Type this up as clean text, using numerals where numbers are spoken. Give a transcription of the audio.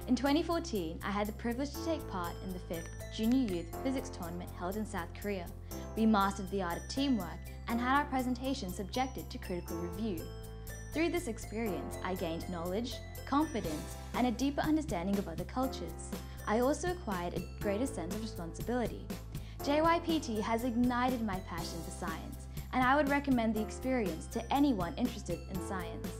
In 2014, I had the privilege to take part in the 5th Junior Youth Physics Tournament held in South Korea. We mastered the art of teamwork and had our presentation subjected to critical review. Through this experience, I gained knowledge, confidence, and a deeper understanding of other cultures. I also acquired a greater sense of responsibility. JYPT has ignited my passion for science, and I would recommend the experience to anyone interested in science.